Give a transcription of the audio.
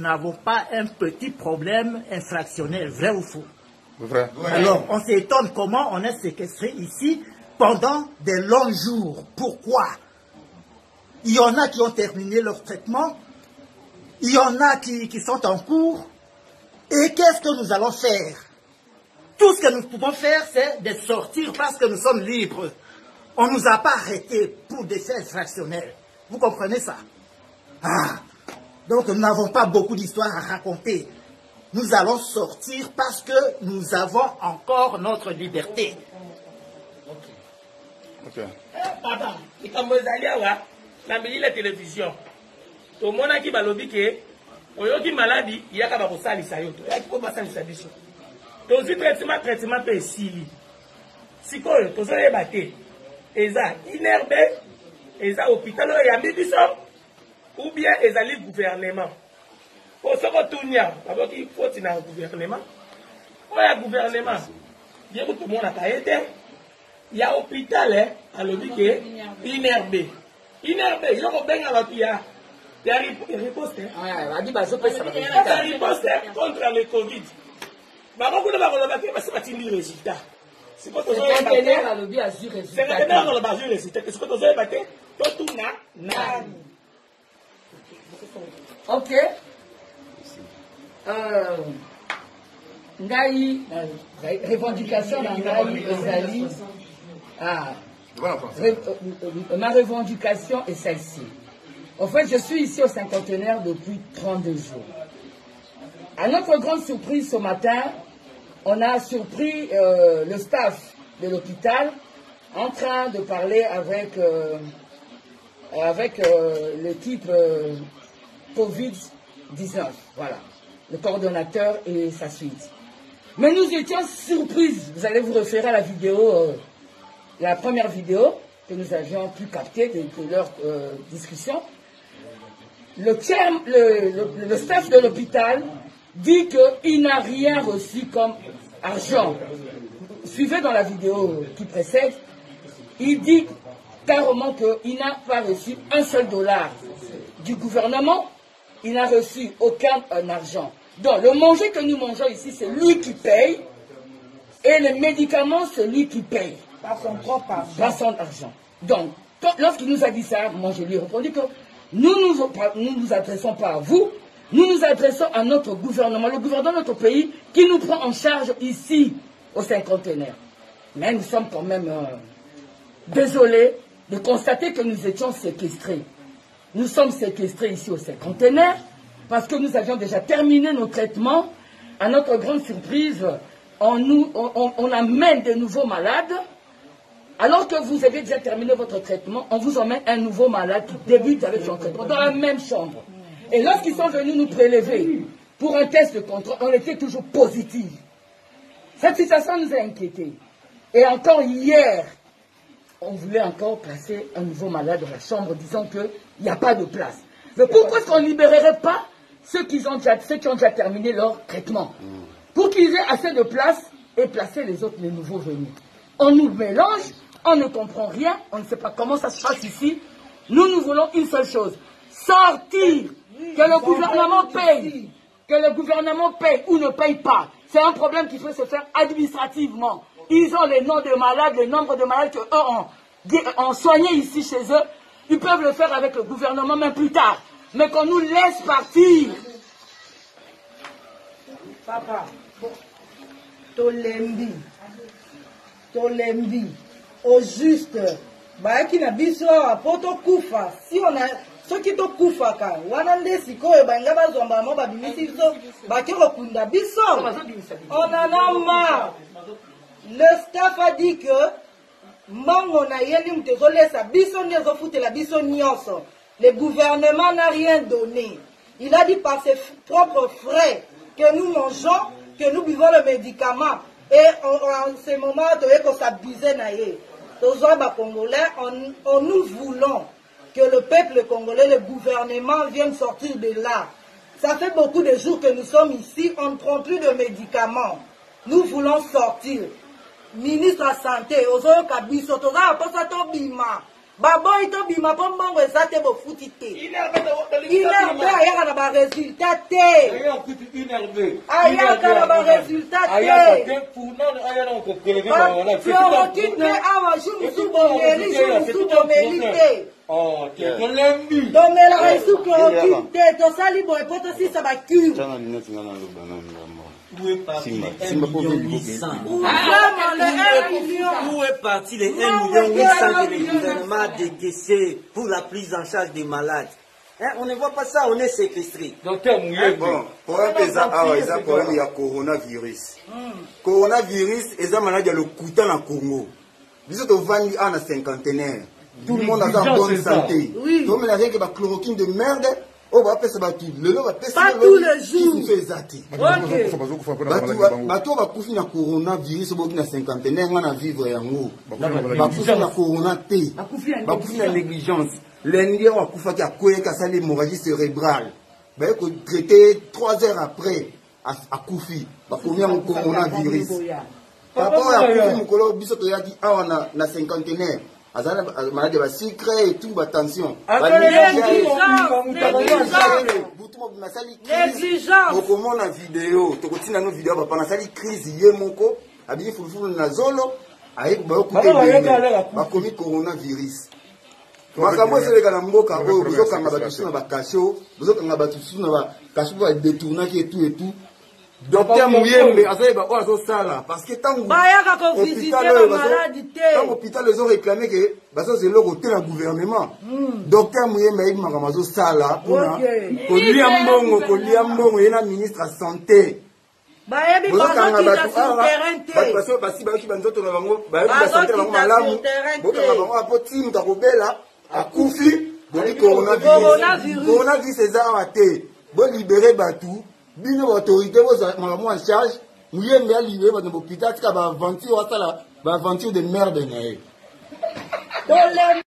n'avons pas un petit problème infractionnel, vrai ou faux? Vrai. Alors, on s'étonne comment on est séquestré ici pendant des longs jours. Pourquoi? Il y en a qui ont terminé leur traitement, il y en a qui sont en cours. Et qu'est-ce que nous allons faire? Tout ce que nous pouvons faire, c'est de sortir parce que nous sommes libres. On ne nous a pas arrêtés pour des faits infractionnels. Vous comprenez ça? Ah, donc nous n'avons pas beaucoup d'histoires à raconter. Nous allons sortir parce que nous avons encore notre liberté. Ok. Papa, il comme la télévision. Tout le monde qui va l'obéir, oyoki maladie, il y a qu'à va salisa yo. Il y a qui va salisa biso. Donc si traitement peut sili. Si quoi, tout ça est batté. Eza inerbe, eza hôpital ya biso ou bien eza li gouvernement. Pour se retourner, d'abord il faut qu'il y ait un gouvernement. Pour le gouvernement, il y a tout le monde à été. Il y a un hôpital à l'hôpital inerbe. Inerbe, il y a un bien à l'hôpital. Il y a une riposte. Il y a une riposte contre le Covid. Mais beaucoup de gens sont pas des résultats. C'est quoi que vous avez battu? C'est que vous avez battu les résultats. C'est quoi que vous avez battu? Tout n'a. Ok. Ngai, revendication d'Angai Ezali. Ma revendication est celle-ci. En fait, je suis ici au cinquantenaire depuis 32 jours. À notre grande surprise ce matin, on a surpris le staff de l'hôpital en train de parler avec l'équipe Covid-19. Voilà. Le coordonnateur et sa suite. Mais nous étions surprises. Vous allez vous référer à la vidéo, la première vidéo que nous avions pu capter de leur discussion. Le staff de l'hôpital dit qu'il n'a rien reçu comme argent. Suivez dans la vidéo qui précède, il dit carrément qu'il n'a pas reçu un seul dollar du gouvernement. Il n'a reçu aucun argent. Donc, le manger que nous mangeons ici, c'est lui qui paye. Et les médicaments, c'est lui qui paye. Pas son propre argent. Pas son argent. Donc, lorsqu'il nous a dit ça, moi je lui ai répondu que nous nous adressons pas à vous, nous nous adressons à notre gouvernement, le gouvernement de notre pays qui nous prend en charge ici, au cinquantenaire. Mais nous sommes quand même désolés de constater que nous étions séquestrés. Nous sommes séquestrés ici au cinquantenaire parce que nous avions déjà terminé nos traitements. À notre grande surprise, on amène de nouveaux malades. Alors que vous avez déjà terminé votre traitement, on vous emmène un nouveau malade qui débute avec son traitement dans la même chambre. Et lorsqu'ils sont venus nous prélever pour un test de contrôle, on était toujours positif. Cette situation nous a inquiétés. Et encore hier, on voulait encore placer un nouveau malade dans la chambre, disant qu'il n'y a pas de place. Mais pourquoi est-ce qu'on ne libérerait pas ceux qui ont déjà terminé leur traitement? Pour qu'ils aient assez de place et placer les autres, les nouveaux venus. On nous mélange, on ne comprend rien, on ne sait pas comment ça se passe ici. Nous voulons une seule chose, sortir, que le gouvernement paye. Que le gouvernement paye ou ne paye pas. C'est un problème qui peut se faire administrativement. Ils ont les noms de malades, le nombre de malades qu'eux ont soigné ici chez eux. Ils peuvent le faire avec le gouvernement même plus tard. Mais qu'on nous laisse partir. Papa, Tolembi, au juste, qui n'a biso à poto kufa. Si on a ceux qui to kufa ka, wanande siko e banga bazomba mo babimisi biso, bakero kunda biso. On en a marre. Le staff a dit que mango na yeli mtezole sa biso nyezo fute la biso nyonso. Le gouvernement n'a rien donné. Il a dit par ses propres frais que nous mangeons, que nous buvons le médicament. Et en ce moment, on s'abusait naïe. Congolais, nous voulons que le peuple congolais, le gouvernement vienne sortir de là. Ça fait beaucoup de jours que nous sommes ici, on ne prend plus de médicaments. Nous voulons sortir. Ministre de la Santé, Ozoyo Kabiso, Toza Aposato Bima, baboyi tobima mpo mbongo eza te bofuti te inerbe ayaka na baresultat te ayaka na baresultat te chloroquine te awa ju mosu bomeli ju mosu bomeli te tomelaka esu chloroquine te tosali boye mpo tosisa bacure Où est parti les 1 800 Où est parti les 1 800 que le gouvernement a décaissé pour la prise en charge des malades? Hein, on ne voit pas ça, on est séquestré. Docteur Mouye, bon, problème il y a coronavirus. Coronavirus, et ça maladie le coût en Congo. Nous autres vendus en cinquantenaire. Tout le monde a en bonne santé. Tout le monde a rien que la chloroquine de merde. On va passer pas tous les jours. Bateau va coucher na coronavirus au bout de cinquantenaire, on a vivre en haut. Va coucher na corona T. Va coucher na négligence. L'ennemi va coucher à quoi qu'à ça l'hémorragie cérébrale. Va être traité 3 heures après à coucher. Va coucher un coronavirus. Par rapport à coucher mon collègue biso to yaki a na cinquantenaire. Maladie va sucre et tout, attention. Négligence. Comment la vidéo, tu continues nos vidéos, pendant ça, la crise, il y a mon co, habillé foufou na zolo, avec beaucoup de commis coronavirus. Makambo c'est le gars mboka, vous autres quand batu na bakacho, vous autres quand batu na bakacho va détourner et tout. Docteur Mouyembe, parce que tant l'hôpital les ont réclamé que c'est leur côté le gouvernement. Docteur Mouyembe, il m'a ramassé ça là pour lui un ministre de santé. Bino autorité vous en charge, vous y avez libéré votre hôpital, tu as aventure de merde.